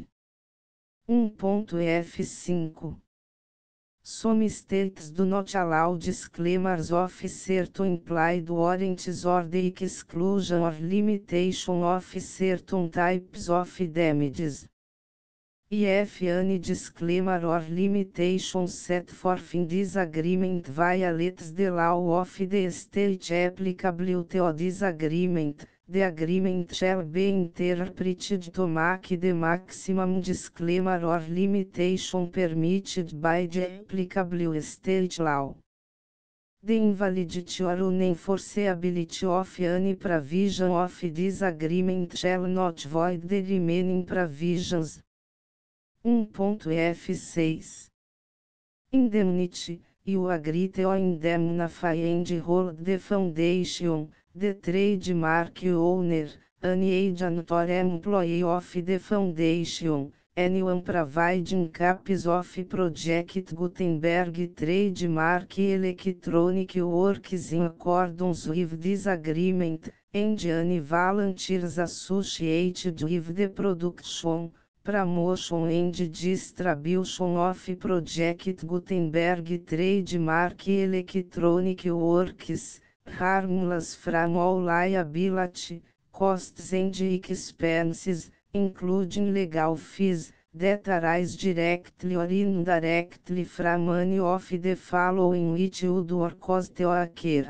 1.F5 Some states do not allow disclaimers of certain implied warranties or the exclusion or limitation of certain types of damages. If any disclaimer or limitation set forth in this agreement violates the law of the state applicable to this agreement, the agreement shall be interpreted to make the maximum disclaimer or limitation permitted by the applicable state law. The invalidity or unenforceability of any provision of this agreement shall not void the remaining provisions. 1.F6 Indemnity, you agree to indemnify and hold the foundation, the trademark owner, any agent or employee of the foundation, anyone providing copies of Project Gutenberg trademark electronic works in accordance with this agreement, and any volunteers associated with the production, promotion and distribution of Project Gutenberg trademark electronic works, harmless from all liability, costs and expenses, including legal fees, that arise directly or indirectly from any of the following which would or cause to occur.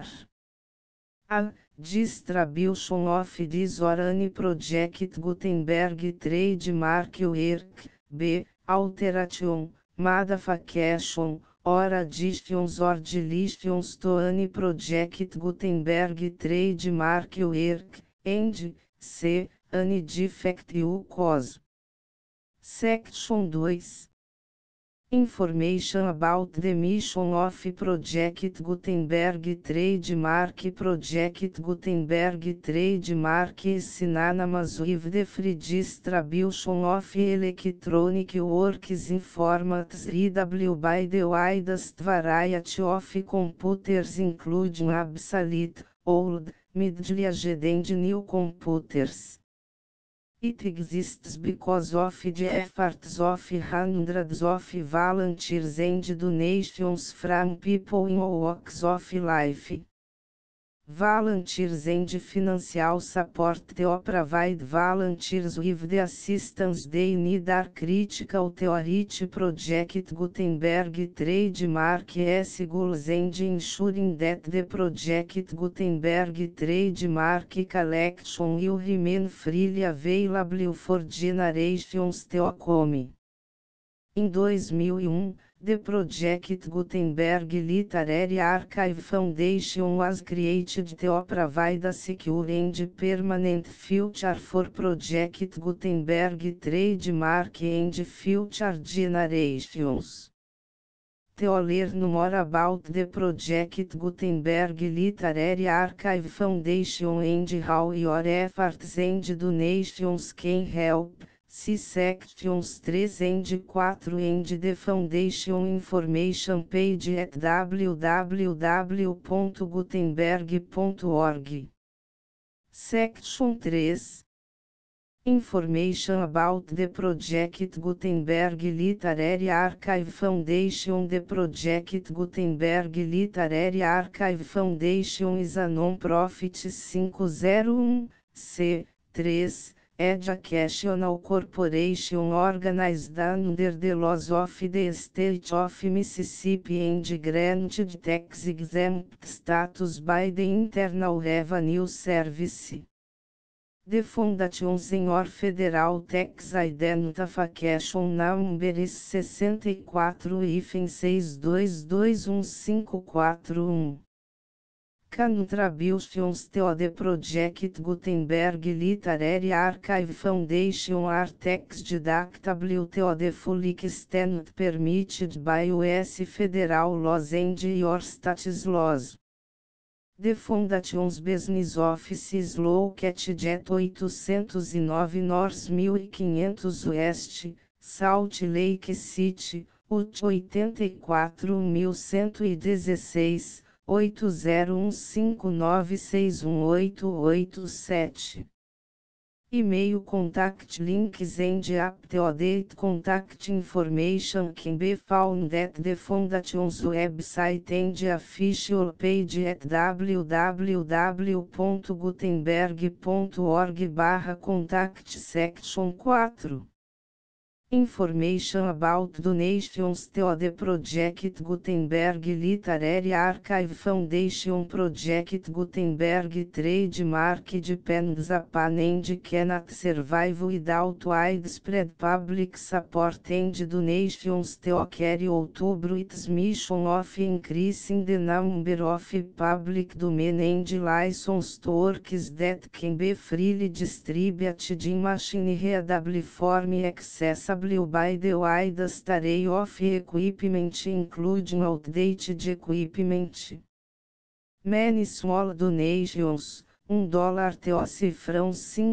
A. Distribution of this or any Project Gutenberg trademark work. B. Alteration, modification, or additions or deletions to any Project Gutenberg trademark work, and C. Any defect you cause. Section 2. Information about the mission of Project Gutenberg trademark. Project Gutenberg trademark is synonymous with the free distribution of electronic works in formats readable by the widest variety of computers, including obsolete, old, middle-aged and new computers. It exists because of the efforts of hundreds of volunteers and donations from people in all walks of life. Volunteers and financial support to provide volunteers with the assistance they need are critical to reach Project Gutenberg trademark goals and ensuring that the Project Gutenberg trademark collection will remain freely available for generations to come. Em 2001, the Project Gutenberg Literary Archive Foundation was created to provide a secure and permanent future for Project Gutenberg trademark and future generations. To learn more about the Project Gutenberg Literary Archive Foundation and how your efforts and donations can help, see sections 3 and 4 and the Foundation information page at www.gutenberg.org. Section 3. Information about the Project Gutenberg Literary Archive Foundation. The Project Gutenberg Literary Archive Foundation is a non-profit 501(c)(3) Educational Corporation organized under the laws of the State of Mississippi and granted tax-exempt status by the Internal Revenue Service. The Foundation Senhor Federal Tax Identification Number is 64-62215441. Contributions to the Project Gutenberg Literary Archive Foundation are tax deductible to the full extent permitted by US federal laws and your state's laws. The Foundation's business office is located at 809 North 1500 West, Salt Lake City, Utah 84116, 8015961887. E-mail contact links and up-to-date contact information can be found at the Foundation's website and official page at www.gutenberg.org/contact section 4. Information about donations to the Project Gutenberg Literary Archive Foundation. Project Gutenberg trademark depends upon and cannot survive without widespread public support and donations to carry out its mission of increasing the number of public domain and licensed works that can be freely distributed in machine-readable form accessible by the widest array of equipment including outdated equipment. Many small donations, $1 to cifrão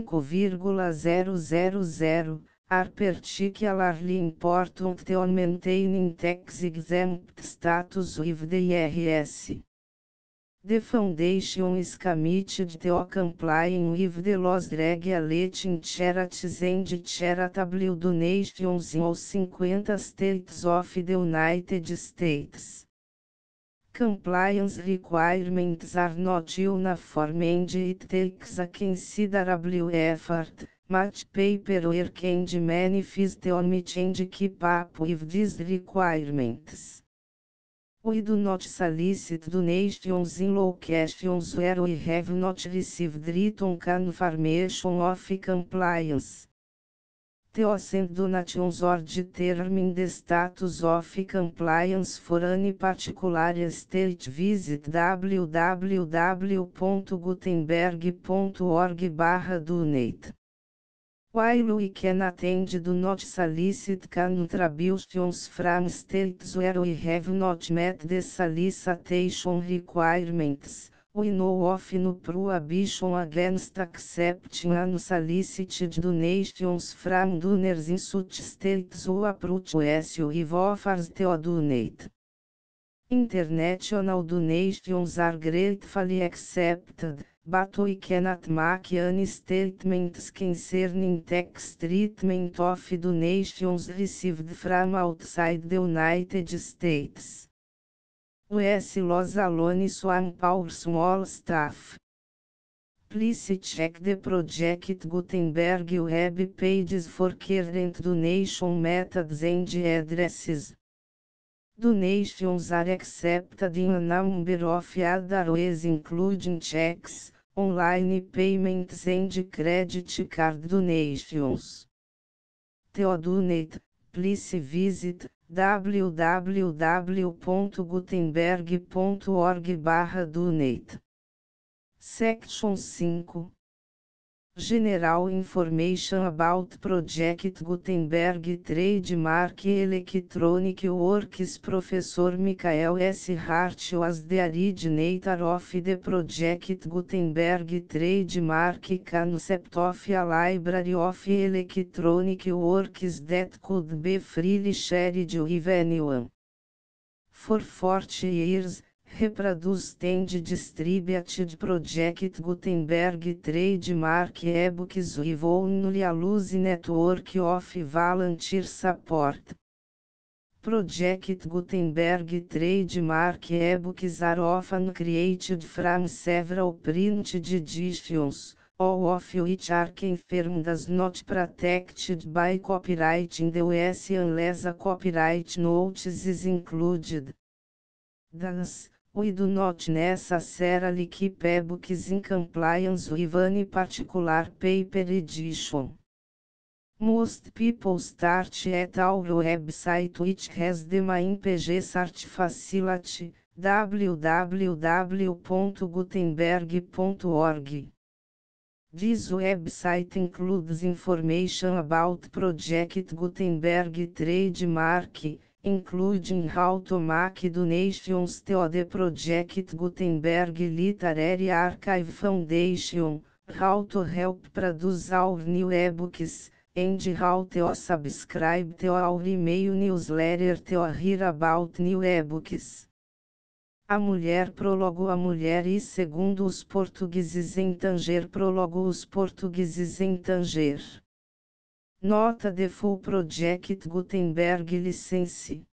5,000, are particularly important to maintaining tax-exempt status with the IRS. The Foundation is committed to complying with the laws regulating charities and charitable donations in all 50 states of the United States. Compliance requirements are not uniform and it takes a considerable effort, much paperwork and many fees to meet and keep up with these requirements. We do not solicit donations in locations where we have not received written confirmation of compliance. To send donations or determine the status of compliance for any particular state, visit www.gutenberg.org/donate. While we can attend do not solicit contributions from states where we have not met the solicitation requirements, we know of no prohibition against accepting unsolicited donations from donors in such states who approach us with offers to donate. International donations are gratefully accepted, but we cannot make any statements concerning tax treatment of donations received from outside the United States. US laws alone swamp our small staff. Please check the Project Gutenberg web pages for current donation methods and addresses. Donations are accepted in a number of other ways including checks, online payments and credit card donations. To donate, please visit www.gutenberg.org/donate. Section 5. General Information about Project Gutenberg Trademark Electronic Works. Professor Michael S. Hart was the originator of the Project Gutenberg trademark concept of a library of electronic works that could be freely shared with anyone. For 40 years, reproduced and distributed Project Gutenberg trademark ebooks with only a loose network of volunteer support. Project Gutenberg trademark ebooks are often created from several printed editions, all of which are confirmed as not protected by copyright in the US unless a copyright notice is included. Thus, we do not necessarily keep ebooks in compliance with any particular paper edition. Most people start at our website which has the main page search facility, www.gutenberg.org. This website includes information about Project Gutenberg trademark, including how to make donations to the Project Gutenberg Literary Archive Foundation, how to help produce our new ebooks, and how to subscribe to our email newsletter to hear about new ebooks. A mulher prólogo. A mulher e segundo os portugueses em Tanger. Prólogo. Os portugueses em Tanger. Nota de full Project Gutenberg license.